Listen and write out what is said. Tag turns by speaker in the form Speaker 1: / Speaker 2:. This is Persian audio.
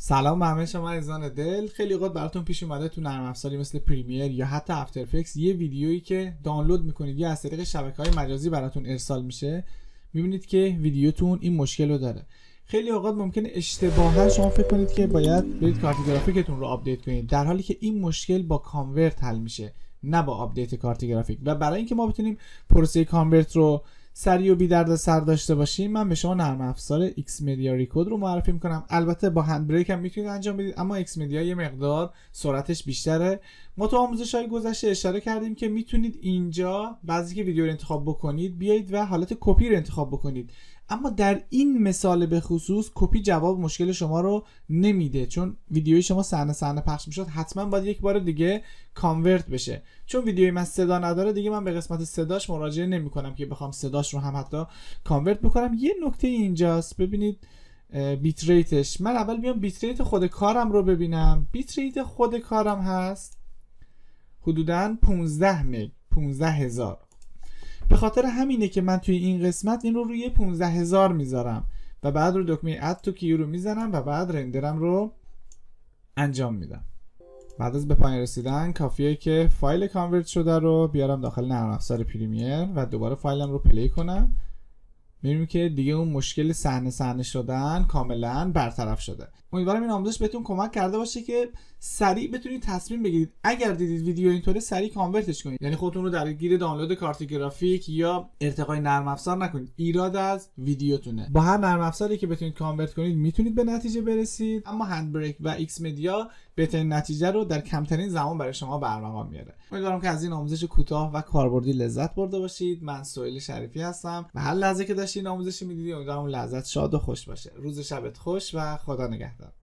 Speaker 1: سلام به همه شما عزیزان دل. خیلی اوقات براتون پیش اومده تو نرم افزاری مثل پریمیر یا حتی افتر افکتس یه ویدیویی که دانلود میکنید یا از طریق شبکه‌های مجازی براتون ارسال میشه، میبینید که ویدیوتون این مشکل رو داره. خیلی اوقات ممکنه اشتباها شما فکر کنید که باید برید کارت گرافیکتون رو آپدیت کنید، در حالی که این مشکل با کانورت حل میشه، نه با آپدیت کارت گرافیک. و برای اینکه ما بتونیم پروسه کانورت رو سریع و بی درد سر داشته باشیم، من به شما نرم افزار Xmedia ریکود رو معرفی میکنم. البته با هند بریک هم میتونید انجام بدید، اما Xmedia یه مقدار سرعتش بیشتره. ما تو آموزش‌های گذشته اشاره کردیم که میتونید اینجا بعضی که ویدیو رو انتخاب بکنید بیایید و حالت کپی رو انتخاب بکنید، اما در این مثال به خصوص کپی جواب مشکل شما رو نمیده، چون ویدیوی شما صحنه پخش میشد حتما باید یک بار دیگه کانورت بشه. چون ویدیوی من صدا نداره دیگه، من به قسمت صداش مراجعه نمی کنم که بخوام صداش رو هم حتی کانورت بکنم. یه نکته اینجاست، ببینید بیت ریتش. من اول بیام بیت ریت خود کارم رو ببینم. بیت ریت خود کارم هست حدوداً 15 مگ، 15000. به خاطر همینه که من توی این قسمت این رو روی 15000 میذارم و بعد رو دکمه اد تو کیو رو میزنم و بعد رندرم رو انجام میدم. بعد از به پایان رسیدن کافیه که فایل کانورت شده رو بیارم داخل نرم افزار پریمیر و دوباره فایلم رو پلی کنم. میبینیم که دیگه اون مشکل صحنه شدن کاملا برطرف شده. امیدوارم این آموزش بهتون کمک کرده باشه که سریع بتونید تصمیم بگیرید. اگر دیدید ویدیو اینطوره سریع کانورتش کنید، یعنی خودتون رو درگیر دانلود کارت گرافیک یا ارتقای نرم افزار نکنید. ایراد از ویدیوتونه. با هر نرم افزاری که بتونید کانورت کنید میتونید به نتیجه برسید، اما هند بریک و Xmedia بهترین نتیجه رو در کمترین زمان برای شما برمغان میاره. امیدوارم که از این آموزش کوتاه و کاربردی لذت برده باشید. من سهیل شریفی هستم و هر لحظه که داشتید این آموزش میدیدید امیدوارم لذت شاد و خوش باشه. روز شبت خوش و خدا نگهدار.